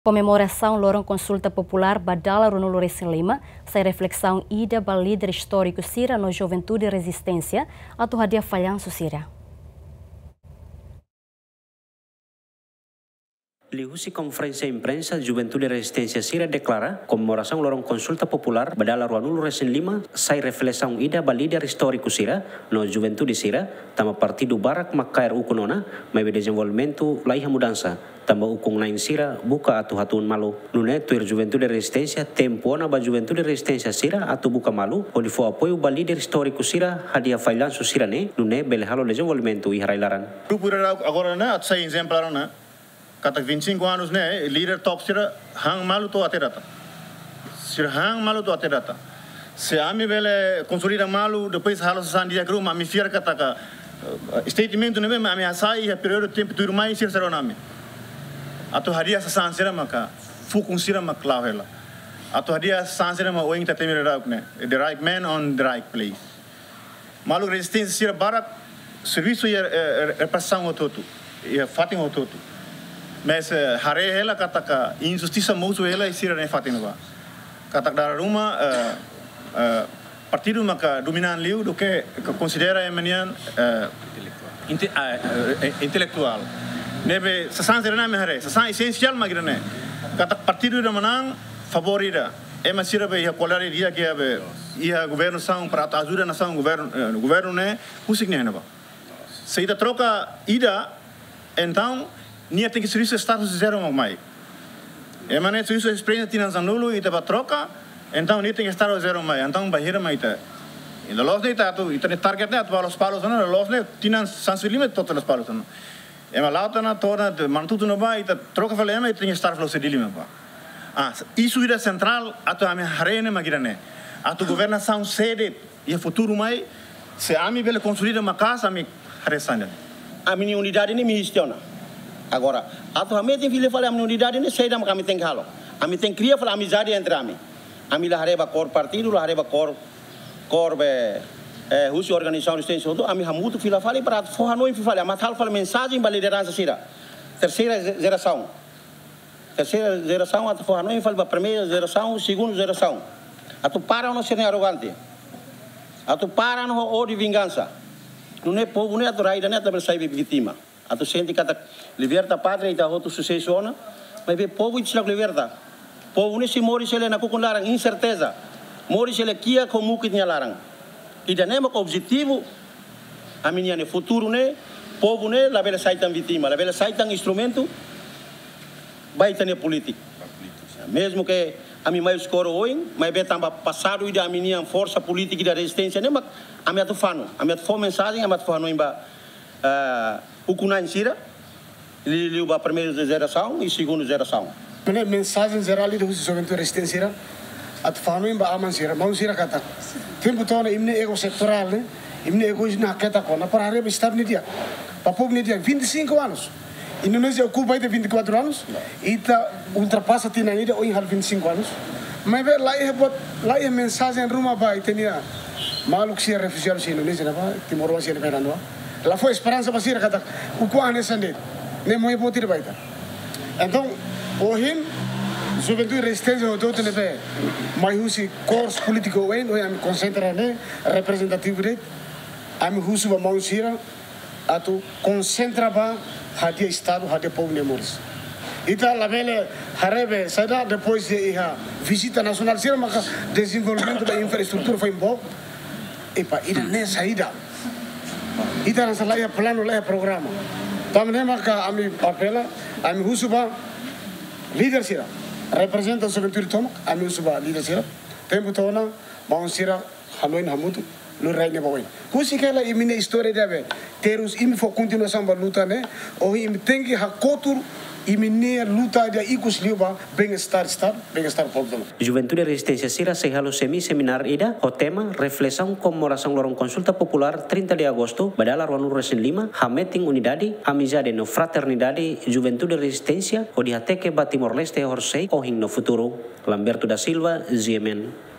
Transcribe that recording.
Komemorasaun loron Konsulta Popular dala Rezistensia, sai reflesaun ida ba Lider Istoriku sira no Juventude Rezistensia atau hadia failansu sira. Lihusi conferência imprensa Juventude Rezistensia Sira declara Komemorasaun loron Konsulta Popular dala Rezistensia sai reflesaun ida ba Lider Istoriku sira no Juventude sira tama partido barak makair ukunona mai desenvolvimento laiha mudança tamba ukung lain sira buka atu hatun malu nune tuir Juventude Rezistensia tempoana ba Juventude Rezistensia sira atu buka malu onde fo apoio ba Lider Istoriku sira hadia failansu sira ne nune belehalo desenvolvimento iharailaran. Agora na at sai exemplar na kata 25 anos né líder top sira hang malu to aterata sira hang malu to aterata se ami bele consolida malu depois halo sandia grum ami fiar kata ka statement ne me ami asai a período tempo tur mais sira saronami ato hadia sa sira maka fukun sira maklau hela ato hadia sira ma oing ta temira ne the right man on the right place malu resistência sira barak serviço e repressão ototo e fating ototo. Mas hare hela kataka injustiça musuh hela isira ne fatin ba katak dar rumah partido maka dominan liu do que considera emanian intelectual nebe sasan serena me hare sasan essencial magrane katak partido do manang favorita emasira be ia colare dia que abe ia governo são para ajuda nação governo ne husik ne ba seita troca ida então nia tem que serviço status zero mais. É maneira serviço experiência tinha zanulo e tava troca, então nia tem que status zero mais. Então bahira mais tá. E da loja tá tu, então target né, tu os palos não, loja tinha sans limite todos os palos não. É uma lauta na toda, mantu tu não vai, tá troca falei mas tem que estar flow sedili mesmo. Isso ida central, atu a minha arena magirane. Atu governação sede e futuro mais, se a mim bele construir uma casa, a mim resanda. A minha unidade nem me gestiona. Agora, atau kami tem filho falar a minha unidade nem sei dama kami tem halo. Kami tem cria falar amizade entre kami. Kami lah hareba cor partido, lah hareba cor husi organização resistência todo. Kami hamutu filho falar para forra não filho falar. Mas hal falar mensagem para liderança sira. Terceira geração atau forra não falar para primeira geração, segunda geração. Atau para não ser arrogante. Atau para não odio vingança. Não é povo não é atau raida não é atau sair vítima. Atau senti kata liberta pátria e da outro sucessona, mas be povo e tira liberta. Povo ne se mori se le na kukun larang incerteza. Mori se le kia como que tinha larang. E da nema objetivo a minha ne futuro ne povo ne la bela saitan vítima, la bela saitan instrumento baita ne político. Mesmo que a mim mais escuro hoje, mas be tamba passado e da minha força política e da resistência ne mak a minha tufano, a minha fome mensagem a minha tufano imba ukunan sira liu ba primeira geração e segunda geração. Né mensagem geral do Juventude Rezistensia at fano ba aman sira mau sira kata. Tempo tona imne ego sectoral né, imne ego na kata kona para areba estar ni dia. Papo ni dia 25 anos. Indonesia ocupa de 24 anos e tá ultrapassa tina ida hoje 25 anos. Mas ver lá é mensagem ruma ba itenia maluk sira refugiados em Indonesia na ba Timor Leste na Fernando. Lá foi esperança para sira kata o qual nesse andê nem moi potir baita. Então hoje Juventude Rezistensia hoje tem né mais usi cores político hoje am concentra né representativo de am usi ba mau sira atu concentra ba hadia estado hadia povo nemoris. Ita la vele harebe sada depois de a visita nacional sira maka desenvolvimento da infraestrutura foi bom e pa ida nessa ida ita nasa laia plano laia programa tamne maka ami apela ami husuba líder sira representa Juventude tomak ami husuba líder sira tempo tona mau sira haloin hamutu lu raine bawen husi kala imine história deve terus imi fo continuação ba luta né ou imi tengi hakotur imine luta dia ikus liuba bem-estar povo. Juventude Rezistensia Sira se halo seminar ida o tema reflesaun Komemorasaun loron Konsulta Popular 30 de agosto badala Rezistensia Rezistensia hameting unidade amizade no fraternidade Juventude Rezistensia o dihateke ba Timor Leste horsei o hing no futuro. Lamberto da Silva, Ziemen.